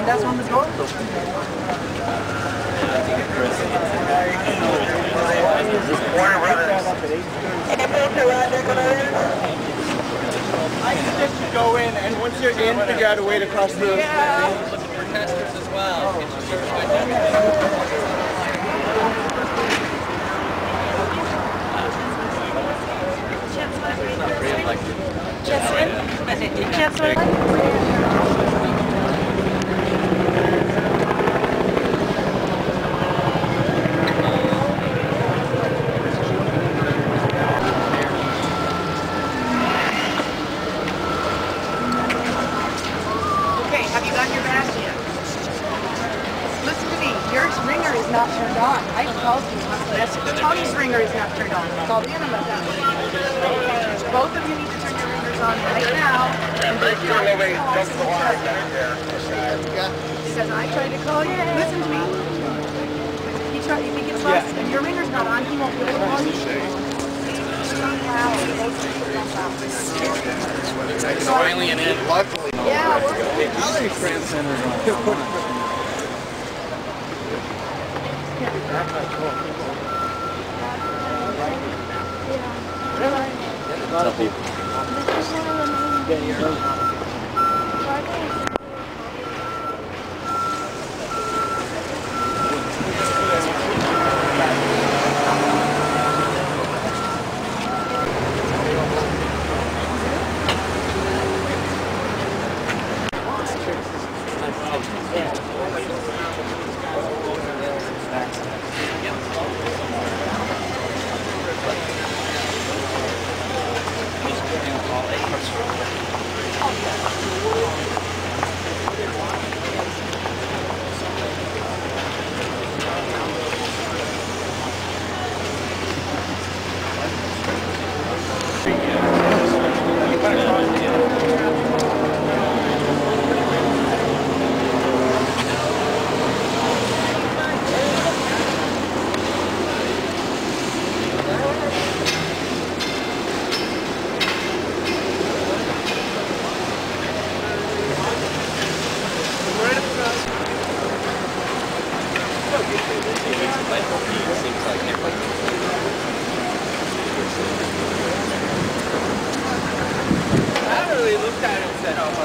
that's when the door was open. I suggest you go in, and once you're in, figure out a way to cross the... Yeah. Looking for testers as well. Get your search good and everything. Okay, have you gotten your badge yet? Listen to me, your ringer is not turned on. I called you. Tony's ringer is not turned on. Call the internet that way. Both of you need to turn your ringers on right now. Because I tried to call you. Listen to me. You think it's lost, and your ringer's not on, he won't be able to call you. Finally in it. Luckily. Yeah, we're How many France centers on? A lot of people. I really looked at it and said, oh,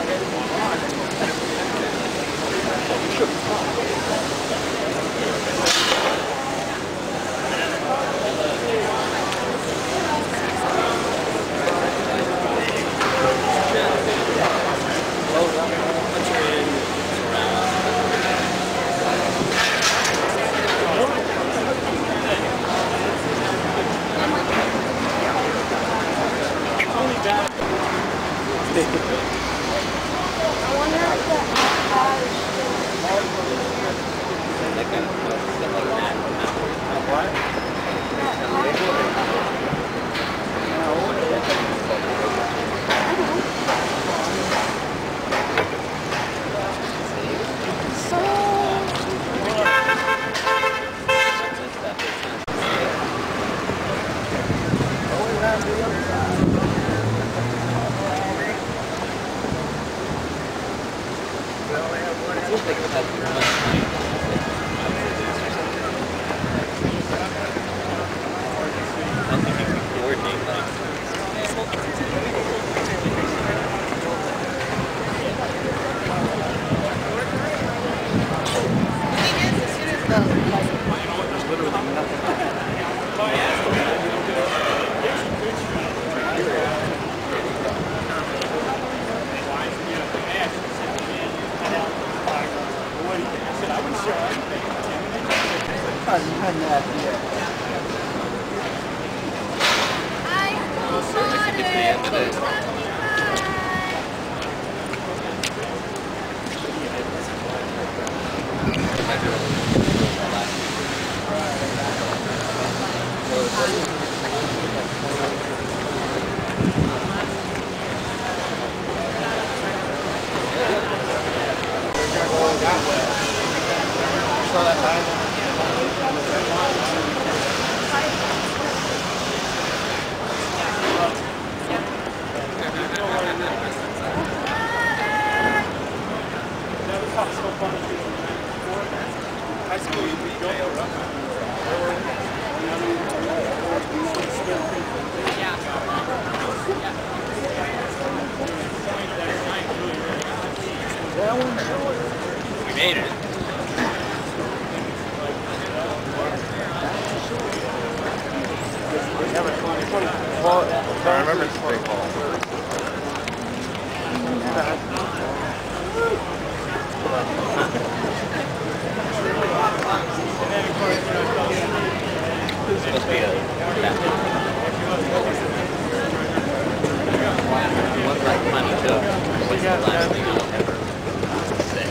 Well, I remember it's big ball. It's supposed to be a one right money too. What's the last thing you'll ever say?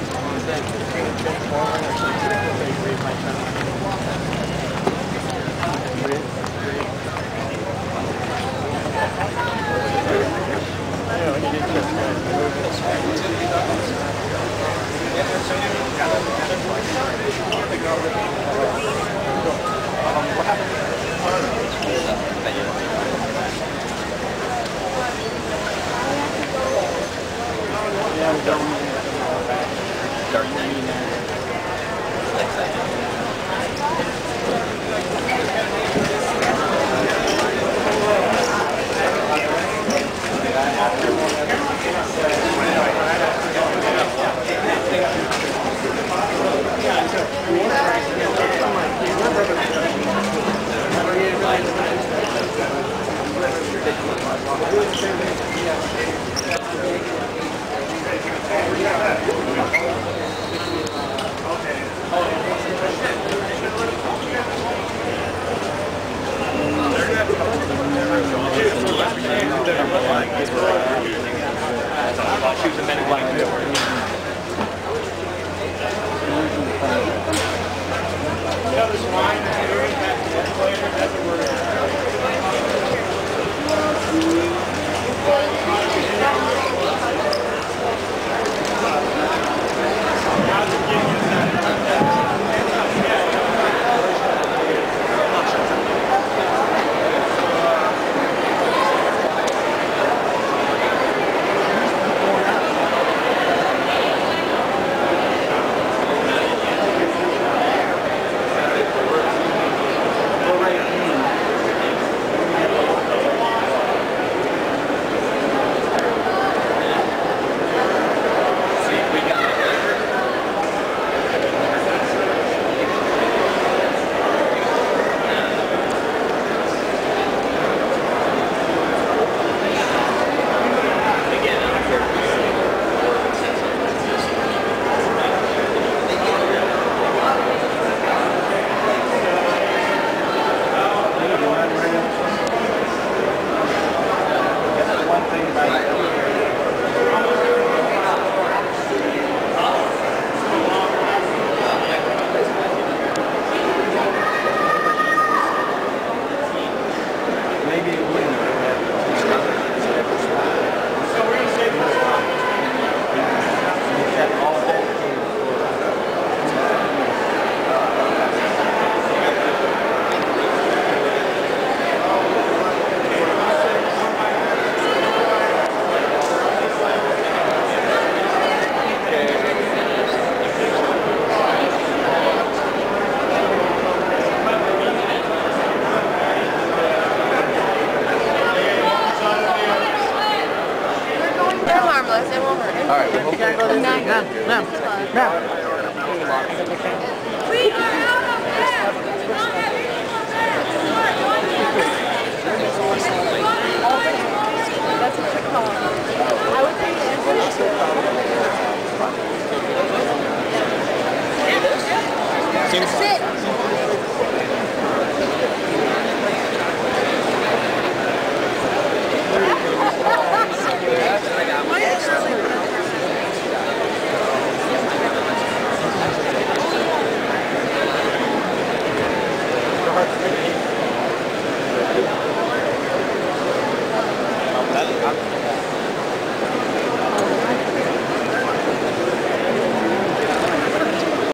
Sit.